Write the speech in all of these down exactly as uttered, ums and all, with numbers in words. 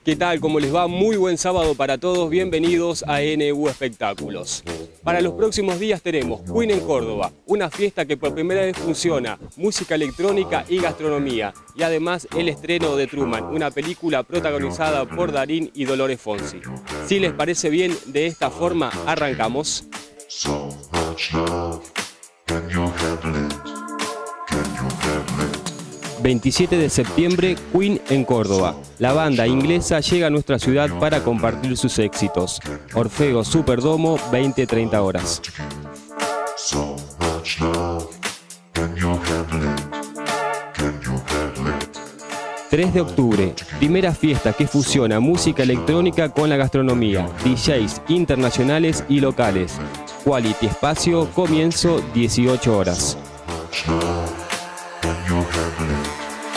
¿Qué tal? ¿Cómo les va? Muy buen sábado para todos. Bienvenidos a N U Espectáculos. Para los próximos días tenemos Queen en Córdoba, una fiesta que por primera vez fusiona música electrónica y gastronomía. Y además el estreno de Truman, una película protagonizada por Darín y Dolores Fonsi. Si les parece bien, de esta forma arrancamos. So much love, can you handle it? Can you handle it? veintisiete de septiembre, Queen en Córdoba. La banda inglesa llega a nuestra ciudad para compartir sus éxitos. Orfeo Superdomo, veinte a treinta horas. So much love, can you handle it? Can you handle it? tres de octubre, primera fiesta que fusiona música electrónica con la gastronomía, D Js internacionales y locales. Quality Espacio, comienzo dieciocho horas. Much love, can you handle it?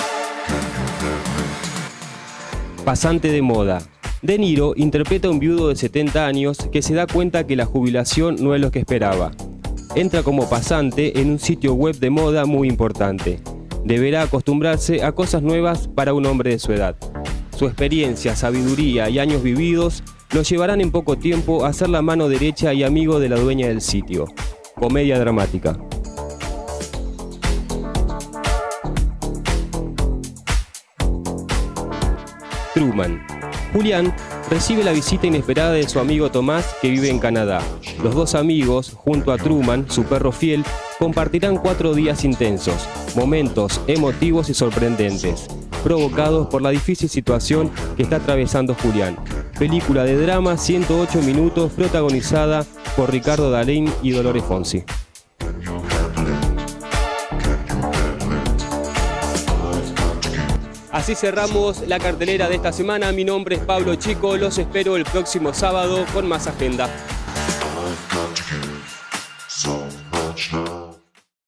Pasante de moda. De Niro interpreta a un viudo de setenta años que se da cuenta que la jubilación no es lo que esperaba. Entra como pasante en un sitio web de moda muy importante. Deberá acostumbrarse a cosas nuevas para un hombre de su edad. Su experiencia, sabiduría y años vividos lo llevarán en poco tiempo a ser la mano derecha y amigo de la dueña del sitio. Comedia dramática. Truman. Julián recibe la visita inesperada de su amigo Tomás, que vive en Canadá. Los dos amigos, junto a Truman, su perro fiel, compartirán cuatro días intensos, momentos emotivos y sorprendentes, provocados por la difícil situación que está atravesando Julián. Película de drama, ciento ocho minutos, protagonizada por Ricardo Darín y Dolores Fonsi. Así cerramos la cartelera de esta semana. Mi nombre es Pablo Chico, los espero el próximo sábado con más agenda. I've got to give.